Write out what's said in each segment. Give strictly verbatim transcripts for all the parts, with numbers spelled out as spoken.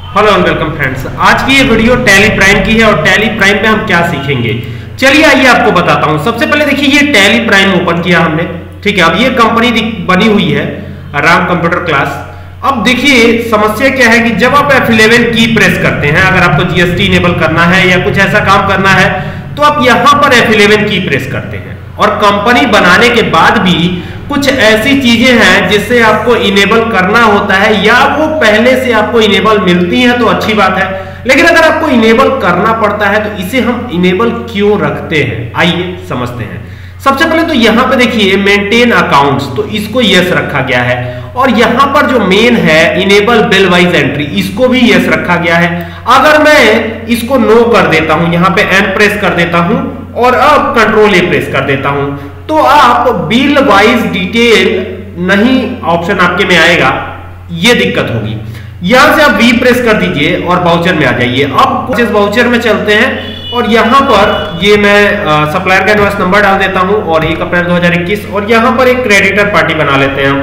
Hello and welcome friends. आज की ये वीडियो टैली प्राइम की है और टैली प्राइम पे हम क्या सीखेंगे, चलिए आइए आपको बताता हूं। सबसे पहले देखिए ये टैली प्राइम ओपन किया हमने, ठीक है। अब ये कंपनी बनी हुई है राम कंप्यूटर क्लास। अब देखिए समस्या क्या है कि जब आप एफ इलेवन की प्रेस करते हैं, अगर आपको जीएसटी इनेबल करना है या कुछ ऐसा काम करना है तो आप यहां पर एफ इलेवन की प्रेस करते हैं और कंपनी बनाने के बाद भी कुछ ऐसी चीजें हैं जिससे आपको इनेबल करना होता है या वो पहले से आपको इनेबल मिलती हैं तो अच्छी बात है, लेकिन अगर आपको इनेबल करना पड़ता है तो इसे हम इनेबल क्यों रखते हैं, आइए समझते हैं। सबसे पहले तो यहां पे देखिए मेंटेन अकाउंट्स, तो इसको यस रखा गया है और यहां पर जो मेन है इनेबल बिल वाइज एंट्री, इसको भी यस रखा गया है। अगर मैं इसको नो कर देता हूं, यहां पे एन प्रेस कर देता हूं और अब कंट्रोल ए प्रेस कर देता हूं तो आप बिल वाइज डिटेल नहीं ऑप्शन आपके में आएगा, ये दिक्कत होगी। यहां से आप वी प्रेस कर दीजिए और वाउचर में आ जाइए। अब जिस वाउचर में चलते हैं और यहां पर ये मैं सप्लायर का इनवॉइस नंबर डाल देता हूं और एक अप्रैल दो हज़ार इक्कीस और यहां पर एक क्रेडिटर पार्टी बना लेते हैं हम।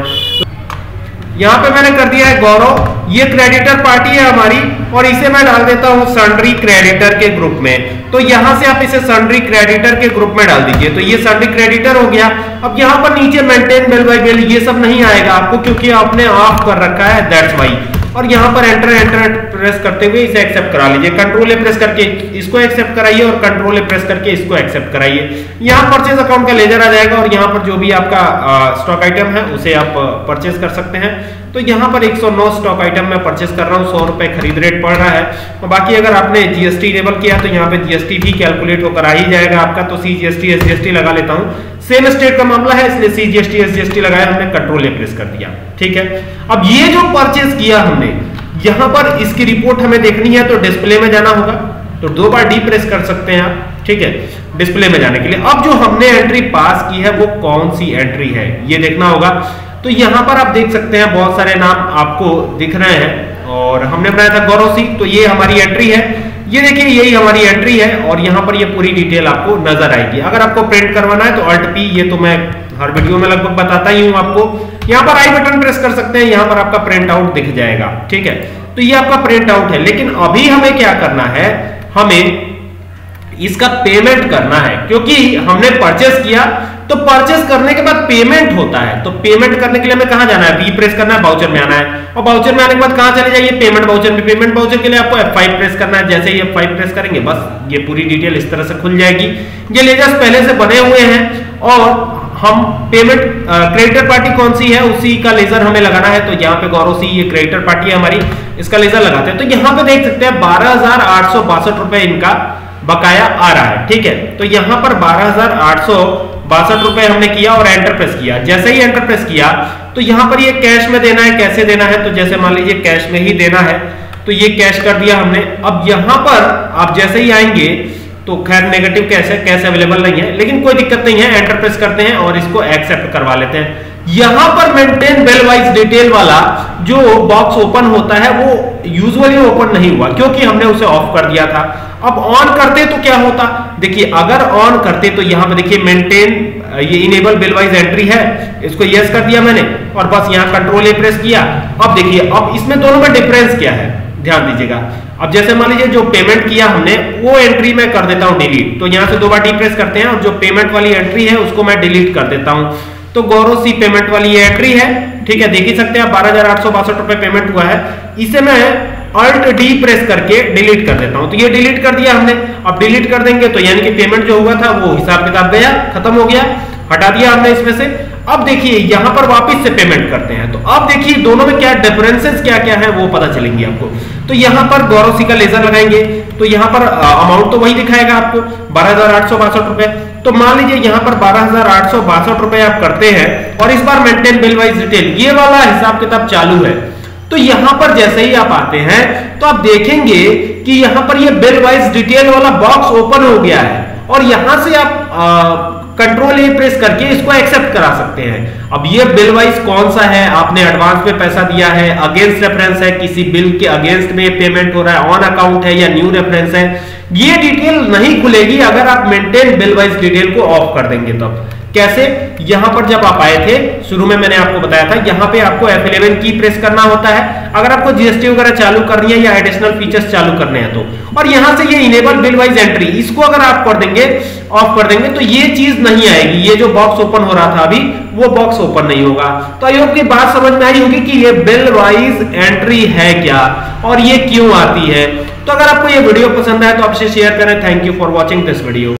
यहां पे मैंने कर दिया है गौरव, ये क्रेडिटर पार्टी है हमारी और इसे मैं डाल देता हूं सन्ड्री क्रेडिटर के ग्रुप में। तो यहां से आप इसे सन्ड्री क्रेडिटर के ग्रुप में डाल दीजिए, तो ये सन्ड्री क्रेडिटर हो गया। अब यहां पर नीचे मेंटेन बिल बाय बिल ये सब नहीं आएगा आपको क्योंकि आपने ऑफ कर रखा है, दैट्स वाई। और यहां पर एंटर एंटर प्रेस करते हुए इसे एक्सेप्ट करा लीजिए, कंट्रोल ए प्रेस करके इसको एक्सेप्ट कराइए और कंट्रोल ए प्रेस करके इसको एक्सेप्ट कराइए। यहां परचेज अकाउंट का लेजर आ जाएगा और यहां पर जो भी आपका स्टॉक आइटम है उसे आप परचेज कर सकते हैं। तो यहां पर एक सौ नौ स्टॉक आइटम मैं परचेज कर रहा हूं, सौ रुपए खरीद रेट पड़ रहा है। और बाकी अगर आपने जीएसटी इनेबल किया तो यहाँ पे जीएसटी भी कैलकुलेट होकर आ ही जाएगा आपका, तो सी जीएसटी एस जीएसटी लगा लेता हूं। सेम स्टेट का मामला है इसलिए सी जीएसटी एस जीएसटी लगाया हमने, कंट्रोल ए प्रेस कर दिया, ठीक है। अब ये जो परचेज किया हमने यहां पर इसकी रिपोर्ट हमें देखनी है तो डिस्प्ले में जाना होगा, तो दो बार डी प्रेस कर सकते हैं आप, ठीक है, डिस्प्ले में जाने के लिए। अब जो हमने एंट्री पास की है वो कौन सी एंट्री है ये देखना होगा। तो यहां पर आप देख सकते हैं बहुत सारे नाम आपको दिख रहे हैं और हमने बनाया था गौरव सी, तो ये हमारी एंट्री है। ये देखिए यही हमारी एंट्री है और यहां पर ये पूरी डिटेल आपको नजर आएगी। अगर आपको प्रिंट करवाना है तो अल्ट पी, ये तो मैं हर वीडियो में लगभग बताता ही हूं आपको। यहां पर आई बटन प्रेस कर सकते हैं, यहां पर आपका प्रिंट आउट दिख जाएगा, ठीक है। तो ये आपका प्रिंट आउट है, लेकिन अभी हमें क्या करना है, हमें इसका पेमेंट करना है क्योंकि हमने परचेस किया तो परचेस करने के बाद पेमेंट होता है। तो पेमेंट करने के लिए हमें कहां जाना है, वी प्रेस करना है, वाउचर में आना है और वाउचर में आने के बाद कहां चले जाइए, पेमेंट वाउचर में। पेमेंट वाउचर के लिए आपको एफ फाइव प्रेस करना है, जैसे ही एफ फाइव प्रेस करेंगे बस ये पूरी डिटेल इस तरह से खुल जाएगी। ये लेजर्स पहले से बने हुए हैं और हम पेमेंट क्रेडिटर पार्टी कौन सी है उसी का लेजर हमें लगाना है। तो यहाँ पे गौरव सी, ये क्रेडिटर पार्टी है हमारी, इसका लेजर लगाते हैं। तो यहाँ पे देख सकते हैं बारह हजार आठ सौ बासठ रुपए इनका बकाया आ रहा है, ठीक है। तो यहाँ पर बारह हजार आठ सौ बासठ रुपए हमने किया और एंटर प्रेस किया। जैसे ही एंटर प्रेस किया तो यहाँ पर ये कैश में देना है, कैसे देना है, तो जैसे मान लीजिए कैश में ही देना है तो ये कैश कर दिया हमने। अब यहाँ पर आप जैसे ही आएंगे तो खैर नेगेटिव कैश है, कैश अवेलेबल नहीं है, लेकिन कोई दिक्कत नहीं है, एंटर प्रेस करते हैं और इसको एक्सेप्ट करवा लेते हैं। यहां पर मेंटेन बिल वाइज डिटेल वाला जो बॉक्स ओपन होता है वो यूजुअली ओपन नहीं हुआ क्योंकि हमने उसे ऑफ कर दिया था। अब ऑन करते तो क्या होता, देखिए अगर ऑन करते तो यहां पे देखिए मेंटेन ये इनेबल बिल वाइज एंट्री है, इसको यस कर दिया मैंने और बस यहां कंट्रोल ए प्रेस किया। अब देखिए अब इसमें दोनों में डिफरेंस क्या है ध्यान दीजिएगा। अब जैसे मान लीजिए जो पेमेंट किया हमने वो एंट्री मैं कर देता हूं डिलीट, तो यहां से दो बार डी प्रेस करते हैं और जो पेमेंट वाली एंट्री है उसको मैं डिलीट कर देता हूं। तो गौरव सी पेमेंट वाली ये एंट्री है, ठीक है, देख ही सकते हैं बारह हजार आठ सौ बासठ रुपए पेमेंट हुआ है। इसे मैं अल्ट डी प्रेस करके डिलीट कर देता हूं, तो ये डिलीट कर दिया हमने। अब डिलीट कर देंगे तो यानी कि पेमेंट जो हुआ था वो हिसाब किताब गया, खत्म हो गया, हटा दिया हमने इसमें से। अब देखिए यहां पर वापस से पेमेंट करते हैं तो अब देखिए दोनों में क्या डिफरेंसेस क्या क्या है वो पता चलेंगे आपको। तो यहां पर गौरव सी का लेजर लगाएंगे तो यहां पर अमाउंट तो वही दिखाएगा आपको बारह हजार आठ सौ बासठ रुपए। तो मान लीजिए यहां पर बारह हजार आठ सौ बासठ रुपए आप करते हैं और इस बार मेंटेन बिल वाइज डिटेल ये वाला हिसाब किताब चालू है। तो यहां पर जैसे ही आप आते हैं तो आप देखेंगे कि यहां पर ये बिल वाइज डिटेल वाला बॉक्स ओपन हो गया है और यहां से आप कंट्रोल ए प्रेस करके इसको एक्सेप्ट करा सकते हैं। अब ये बिल वाइज कौन सा है, आपने एडवांस में पैसा दिया है, अगेंस्ट रेफरेंस है, किसी बिल के अगेंस्ट में पेमेंट हो रहा है, ऑन अकाउंट है या न्यू रेफरेंस है, ये डिटेल नहीं खुलेगी अगर आप मेंटेन बिल वाइज डिटेल को ऑफ कर देंगे तब। कैसे? यहां पर जब आप आए थे शुरू में मैंने आपको बताया था, यहां पे आपको एफ इलेवन की प्रेस करना होता है अगर आपको जीएसटी वगैरह चालू करनी है या एडिशनल फीचर्स चालू करने हैं तो। और यहां से ये इनेबल बिल वाइज एंट्री, इसको अगर आप कर देंगे, ऑफ कर देंगे, तो ये चीज नहीं आएगी। ये जो बॉक्स ओपन हो रहा था अभी, वो बॉक्स ओपन नहीं होगा। तो आई होप की बात समझ में आई होगी कि ये बिल वाइज एंट्री है क्या और ये क्यों आती है। तो अगर आपको ये वीडियो पसंद आए तो आपसे शेयर करें। Thank you for watching this video.